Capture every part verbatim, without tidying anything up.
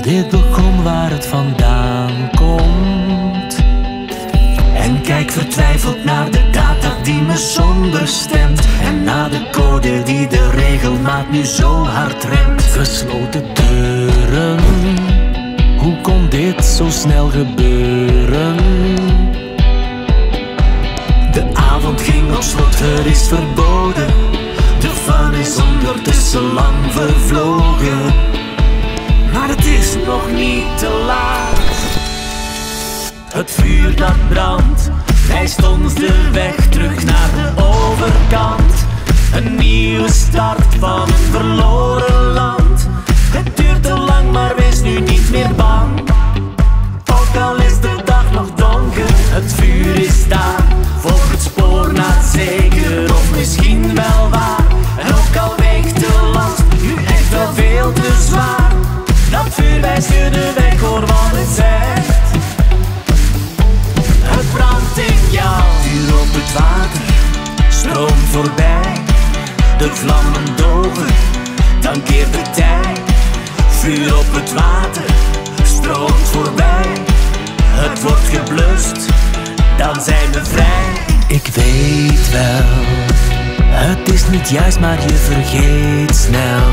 dit begon waar het vandaan komt. En kijk vertwijfeld naar de data die me somber stemt, en naar de code die de regelmaat nu zo hard remt. Gesloten deuren, hoe kon dit zo snel gebeuren? De avond ging op slot, het is verboden. De fun is ondertussen lang vervlogen, maar het is nog niet te laat. Het vuur dat brandt wijst ons de weg terug naar de overkant. Een nieuwe start van een verloren land. Het duurt te lang, maar wees nu niet meer bang. Ook al is de dag nog donker, het vuur is daar. Volg het spoor naar het zeker, of misschien wel waar. En ook al weegt de last nu echt wel veel te zwaar, dat vuur wijst je de weg, hoor wat het zegt. Het brandt in jou, vuur op het water, stroomt voorbij. De vlammen doven, dan keert de tijd. Vuur op het water, stroomt voorbij. Het wordt geblust, dan zijn we vrij. Ik weet wel, het is niet juist, maar je vergeet snel.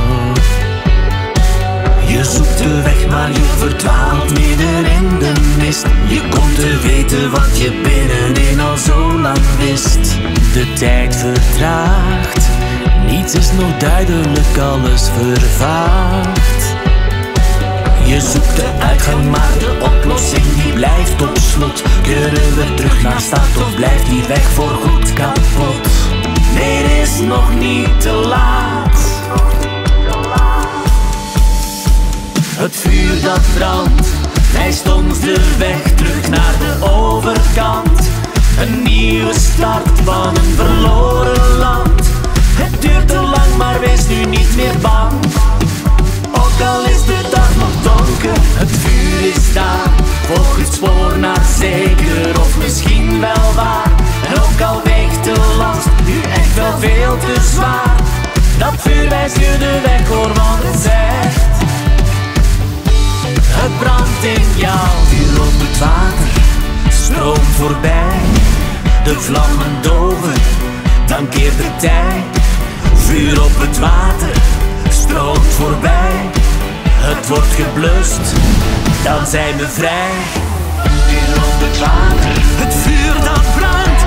Je zoekt de weg, maar je verdwaalt midden in de mist. Je komt te weten wat je binnenin al zo lang wist. De tijd vertraagt, niets is nog duidelijk, alles vervaagt. Je zoekt de uitgang, maar de oplossing die blijft op slot. Keuren we terug naar start, of blijft die weg voorgoed kapot? Nee, het is nog niet te laat. Het vuur dat brandt wijst ons de weg terug naar de overkant. Een nieuwe start van een verloren land. Het duurt te lang, maar wees nu niet meer bang. Ook al is de dag nog donker, het vuur is daar. Volg het spoor naar zeker, of misschien wel waar. En ook al weegt de last nu echt wel veel te zwaar, dat vuur wijst je de weg, hoor wat het zegt. Het brandt in jou, vuur op het water, stroomt voorbij. De vlammen doven, dan keert de tijd. Vuur op het water, stroomt voorbij. Het wordt geblust, dan zijn we vrij. Vuur op het water, het vuur dat brandt